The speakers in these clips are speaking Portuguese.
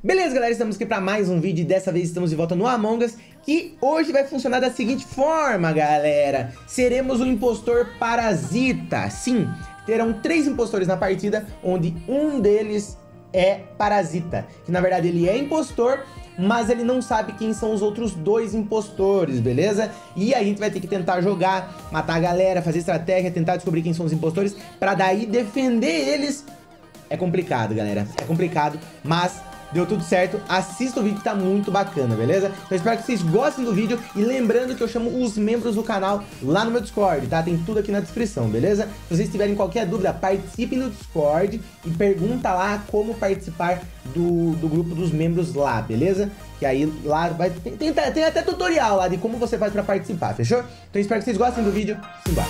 Beleza, galera, estamos aqui para mais um vídeo e dessa vez estamos de volta no Among Us, que hoje vai funcionar da seguinte forma, galera. Seremos o impostor parasita. Sim, terão 3 impostores na partida, onde um deles é parasita, que na verdade ele é impostor, mas ele não sabe quem são os outros 2 impostores, beleza? E aí a gente vai ter que tentar jogar, matar a galera, fazer estratégia, tentar descobrir quem são os impostores, pra daí defender eles. É complicado, galera, é complicado, mas deu tudo certo. Assista o vídeo que tá muito bacana, beleza? Então espero que vocês gostem do vídeo. E lembrando que eu chamo os membros do canal lá no meu Discord, tá? Tem tudo aqui na descrição, beleza? Se vocês tiverem qualquer dúvida, participem no Discord e pergunta lá como participar do grupo dos membros lá, beleza? Que aí lá vai... Tem até tutorial lá de como você faz pra participar, fechou? Então espero que vocês gostem do vídeo. Simbora!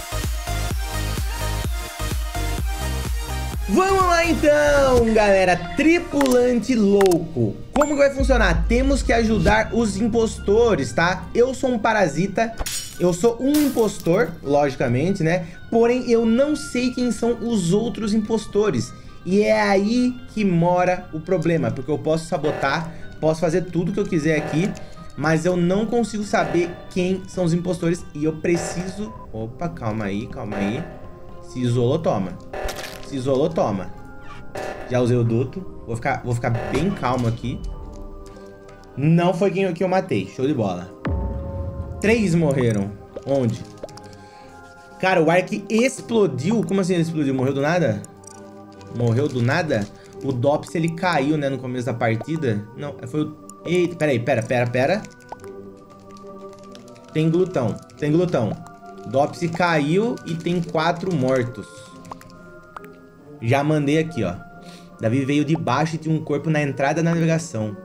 Vamos lá então, galera, tripulante louco. Como que vai funcionar? Temos que ajudar os impostores, tá? Eu sou um parasita, eu sou um impostor, logicamente, né? Porém, eu não sei quem são os outros impostores. E é aí que mora o problema, porque eu posso sabotar, posso fazer tudo que eu quiser aqui, mas eu não consigo saber quem são os impostores e eu preciso... Opa, calma aí, calma aí. Se isolou, toma. Se isolou, toma. Já usei o duto. Vou ficar bem calmo aqui. Não foi quem eu matei. Show de bola. 3 morreram. Onde? Cara, o Ark explodiu. Como assim ele explodiu? Morreu do nada? Morreu do nada? O Dops, ele caiu, né? No começo da partida. Não, foi o... Eita, peraí, pera. Tem glutão. Tem glutão. Dops caiu e tem 4 mortos. Já mandei aqui, ó. Davi veio de baixo e tinha um corpo na entrada da navegação.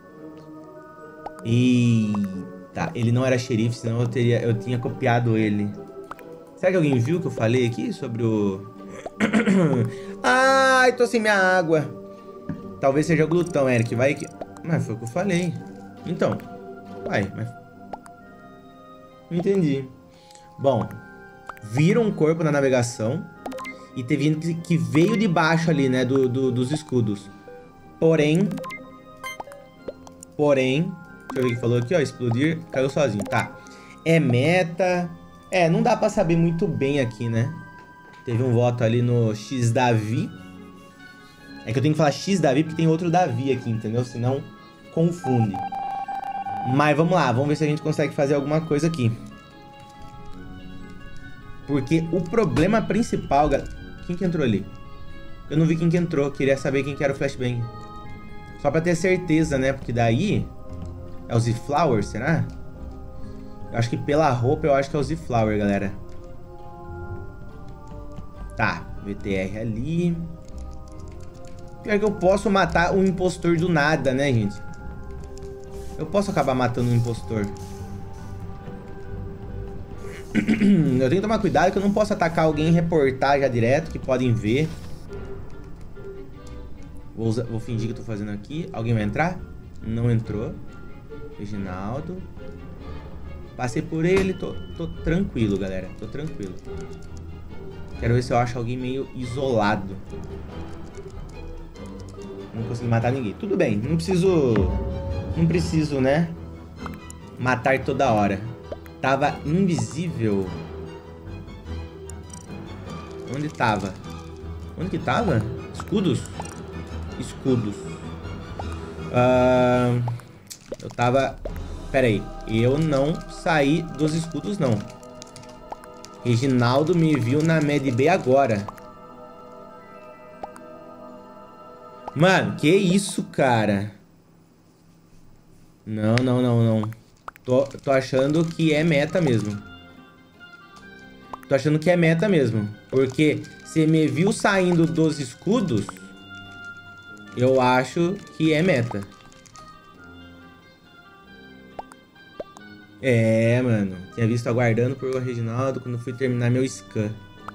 Eita, ele não era xerife, senão eu tinha copiado ele. Será que alguém viu o que eu falei aqui sobre o... Ai, tô sem minha água. Talvez seja glutão, Eric. Vai que... Mas foi o que eu falei. Então, vai, mas... Não entendi. Bom, viram um corpo na navegação. E teve gente que veio de baixo ali, né, dos escudos. Porém, deixa eu ver o que falou aqui, ó, explodir, caiu sozinho, tá. É meta, não dá pra saber muito bem aqui, né. Teve um voto ali no X Davi. É que eu tenho que falar X Davi porque tem outro Davi aqui, entendeu, senão confunde. Mas vamos lá, vamos ver se a gente consegue fazer alguma coisa aqui. Porque o problema principal, galera... Quem que entrou ali? Eu não vi quem que entrou. Queria saber quem que era o Flashbang. Só pra ter certeza, né? Porque daí... É o Z-Flower, será? Eu acho que pela roupa eu acho que é o Z-Flower, galera. Tá. VTR ali. Pior que eu posso matar um impostor do nada, né, gente? Eu posso acabar matando um impostor. Eu tenho que tomar cuidado que eu não posso atacar alguém e reportar já direto, que podem ver. Vou fingir que eu tô fazendo aqui. Alguém vai entrar? Não entrou. Reginaldo. Passei por ele, tô tranquilo, galera. Tô tranquilo. Quero ver se eu acho alguém meio isolado. Não consegui matar ninguém. Tudo bem, não preciso, né, matar toda hora. Tava invisível. Onde tava? Onde que tava? Escudos? Escudos. Eu tava... Pera aí. Eu não saí dos escudos, não. Reginaldo me viu na Medbay agora. Mano, que isso, cara? Não. Tô achando que é meta mesmo. Porque você me viu saindo dos escudos, eu acho que é meta. É, mano. Tinha visto aguardando por Reginaldo quando fui terminar meu scan.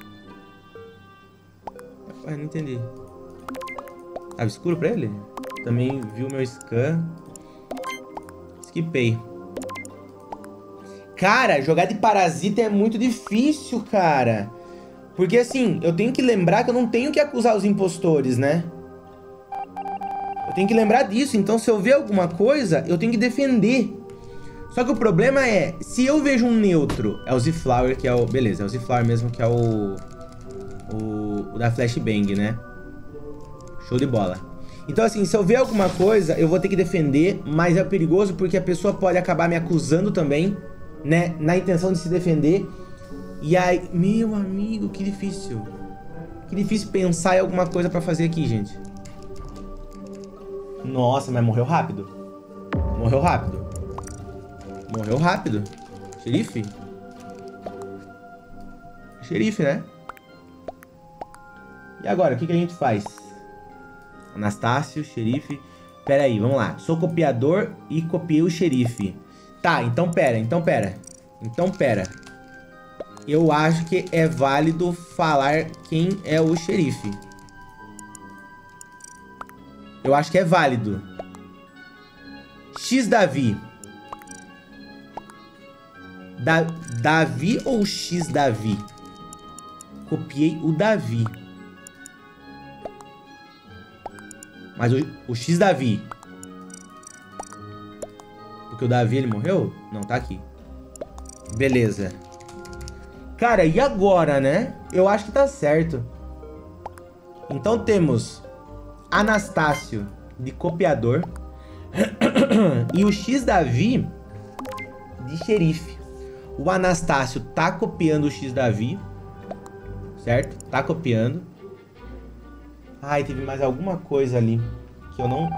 Ué, não entendi. Tava escuro pra ele? Também viu meu scan. Skipei. Cara, jogar de parasita é muito difícil, cara. Porque assim, eu tenho que lembrar que eu não tenho que acusar os impostores, né? Eu tenho que lembrar disso. Então, se eu ver alguma coisa, eu tenho que defender. Só que o problema é, se eu vejo um neutro, é o Z-Flower, que é o... Beleza, é o Z-Flower mesmo, que é o da Flashbang, né? Show de bola. Então, assim, se eu ver alguma coisa, eu vou ter que defender, mas é perigoso porque a pessoa pode acabar me acusando também, né? Na intenção de se defender. E aí... Meu amigo, que difícil. Que difícil pensar em alguma coisa pra fazer aqui, gente. Nossa, mas morreu rápido. Morreu rápido. Morreu rápido. Xerife? Xerife, né? E agora, o que a gente faz? Anastácio, xerife. Pera aí, vamos lá. Sou copiador e copiei o xerife. Tá, então pera. Eu acho que é válido falar quem é o xerife. Eu acho que é válido. X Davi. Davi ou X Davi? Copiei o Davi. Mas o X Davi. Porque o Davi, ele morreu? Não, tá aqui. Beleza. Cara, e agora, né? Eu acho que tá certo. Então temos Anastácio de copiador e o X Davi de xerife. O Anastácio tá copiando o X Davi, certo? Tá copiando. Ai, teve mais alguma coisa ali que eu não...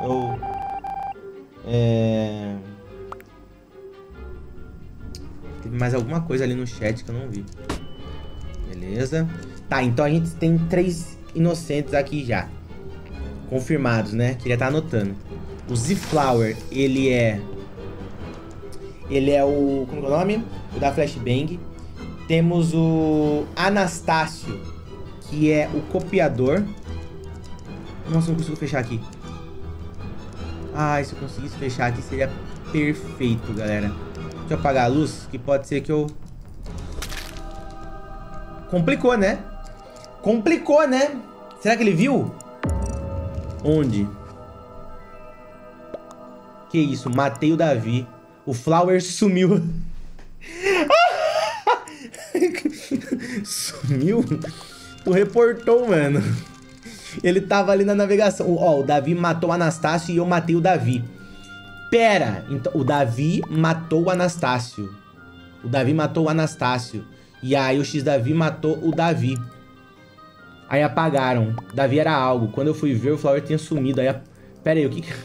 Teve mais alguma coisa ali no chat que eu não vi. Beleza. Tá, então a gente tem 3 inocentes aqui já. Confirmados, né? Queria estar anotando. O Z-Flower, ele é o... Como é o nome? O da Flashbang. Temos o Anastácio, que é o copiador. Nossa, não consigo fechar aqui. Ai, se eu conseguisse fechar aqui seria perfeito, galera. Deixa eu apagar a luz, que pode ser que eu... Complicou, né? Complicou, né? Será que ele viu? Onde? Que isso? Matei o Davi. O Flower sumiu. Sumiu? Tu reportou, mano. Ele tava ali na navegação. Ó, o Davi matou o Anastácio e eu matei o Davi. Pera. Então, o Davi matou o Anastácio. O Davi matou o Anastácio. E aí o X Davi matou o Davi. Aí apagaram. Davi era algo. Quando eu fui ver, o Flower tinha sumido. Aí... Pera aí, o que...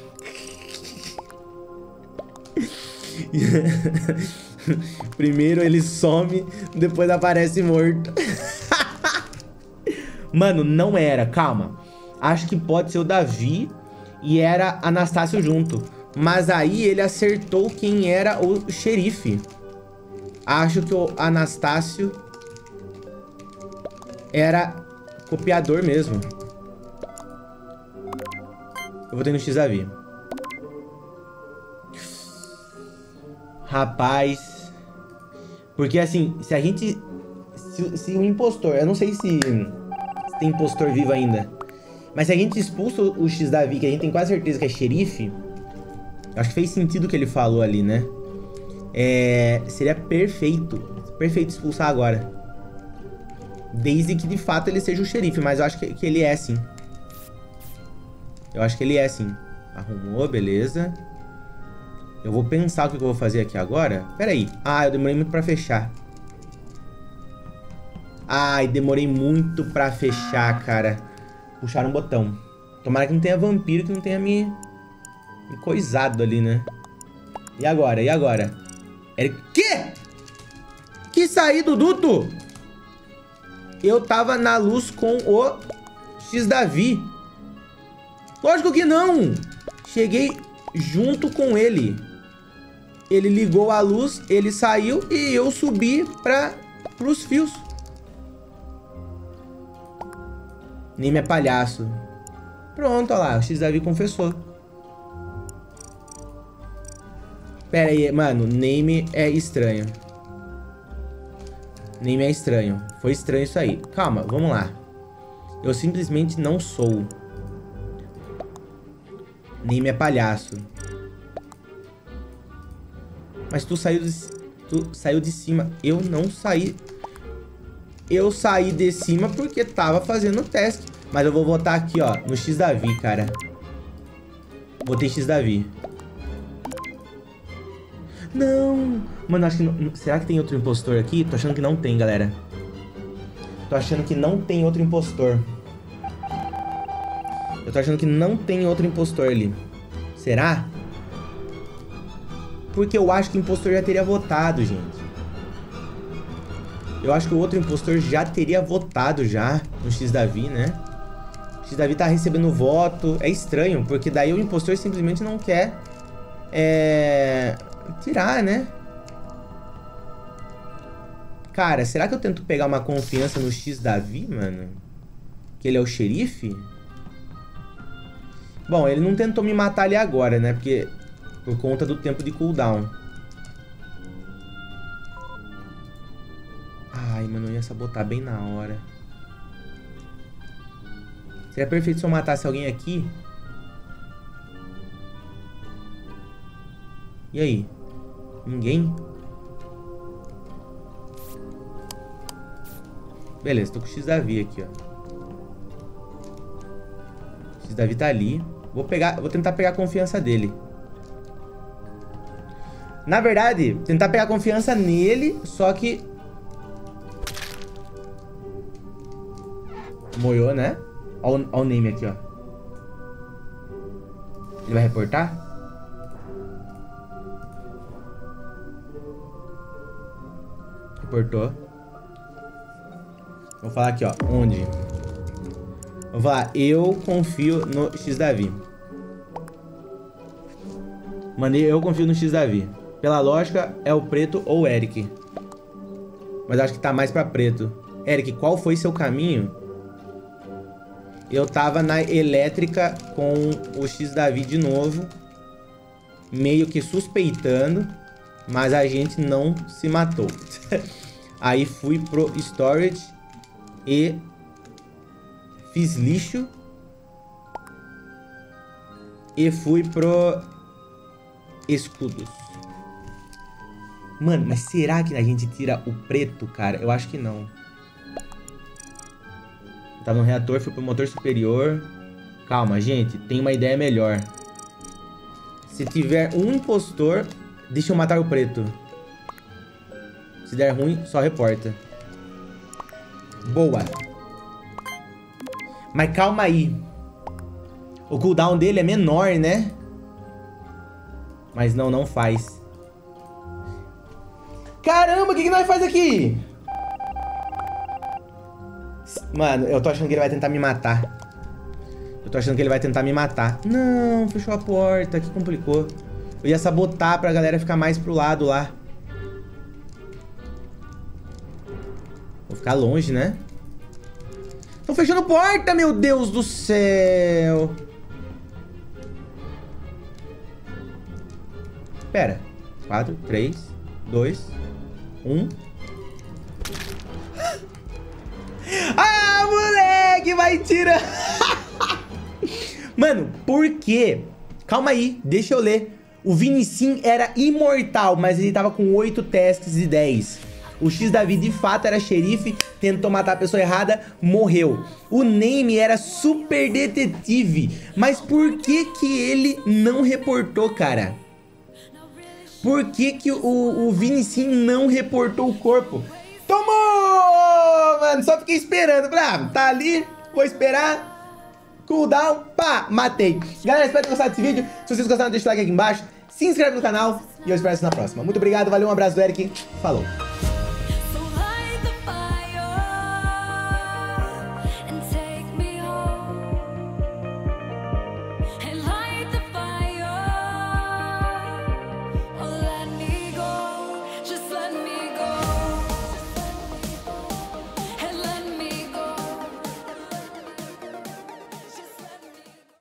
Primeiro ele some, depois aparece morto. Mano, não era, calma. Acho que pode ser o Davi e era Anastácio junto. Mas aí ele acertou quem era o xerife. Acho que o Anastácio era copiador mesmo. Eu vou ter no X Davi. Rapaz. Porque assim, se a gente... Se o impostor... Eu não sei se tem impostor vivo ainda. Mas se a gente expulsa o X Davi, que a gente tem quase certeza que é xerife... Acho que fez sentido o que ele falou ali, né? Seria perfeito. Perfeito expulsar agora. Desde que de fato ele seja o xerife. Mas eu acho que ele é sim. Eu acho que ele é sim. Arrumou, beleza. Eu vou pensar o que eu vou fazer aqui agora. Pera aí. Ah, eu demorei muito pra fechar. Ai, demorei muito pra fechar, cara. Puxaram um botão. Tomara que não tenha vampiro, que não tenha me coisado ali, né? E agora? E agora? Quê? Que saí do duto? Eu tava na luz com o X Davi. Lógico que não. Cheguei junto com ele. Ele ligou a luz, ele saiu e eu subi pros fios. Nem é palhaço. Pronto, olha lá, o X Davi confessou. Pera aí, mano, name é estranho. Name é estranho. Foi estranho isso aí. Calma, vamos lá. Eu simplesmente não sou. Name é palhaço. Mas tu saiu de cima. Eu não saí. Eu saí de cima porque tava fazendo o teste. Mas eu vou votar aqui, ó, no X Davi, cara. Botei X Davi. Não! Mano, acho que não... Será que tem outro impostor aqui? Tô achando que não tem, galera. Tô achando que não tem outro impostor. Eu tô achando que não tem outro impostor ali. Será? Porque eu acho que o impostor já teria votado, gente. Eu acho que o outro impostor já teria votado já no X Davi, né? O X Davi tá recebendo voto. É estranho, porque daí o impostor simplesmente não quer... tirar, né? Cara, será que eu tento pegar uma confiança no X Davi, mano? Que ele é o xerife? Bom, ele não tentou me matar ali agora, né? Porque... por conta do tempo de cooldown. Ai, mano, eu ia sabotar bem na hora. Seria perfeito se eu matasse alguém aqui. E aí? Ninguém? Beleza, tô com o X Davi aqui, ó. O X Davi tá ali. Vou tentar pegar a confiança dele. Na verdade, tentar pegar a confiança nele, só que... moiou, né? Ó o name aqui, ó. Ele vai reportar? Reportou. Vou falar aqui, ó. Onde? Vou falar, eu confio no X Davi. Mandei, eu confio no X Davi. Pela lógica, é o preto ou o Eric. Mas acho que tá mais pra preto. Eric, qual foi seu caminho? Eu tava na elétrica com o X Davi de novo. Meio que suspeitando. Mas a gente não se matou. Aí fui pro storage. E fiz lixo. E fui pro escudos. Mano, mas será que a gente tira o preto, cara? Eu acho que não. Eu tava no reator, fui pro motor superior. Calma, gente. Tem uma ideia melhor. Se tiver um impostor, deixa eu matar o preto. Se der ruim, só reporta. Boa. Mas calma aí. O cooldown dele é menor, né? Mas não faz. Caramba, o que nós faz aqui? Mano, eu tô achando que ele vai tentar me matar. Eu tô achando que ele vai tentar me matar. Não, fechou a porta, que complicou. Eu ia sabotar pra galera ficar mais pro lado lá. Vou ficar longe, né? Tô fechando porta, meu Deus do céu. Pera. 4, 3, 2, 1. Ah, moleque, vai tirar. Mano, por quê? Calma aí, deixa eu ler. O Vinicim era imortal, mas ele tava com 8 tasks e 10. O X Davi de fato era xerife, tentou matar a pessoa errada, morreu. O Name era super detetive, mas por que ele não reportou, cara? Por que o Vinicim não reportou o corpo? Tomou! Mano, só fiquei esperando. Tá ali, vou esperar. Cooldown, pá, matei. Galera, espero ter gostado desse vídeo. Se vocês gostaram, deixa o like aqui embaixo. Se inscreve no canal e eu espero vocês na próxima. Muito obrigado, valeu, um abraço do Eric. Falou.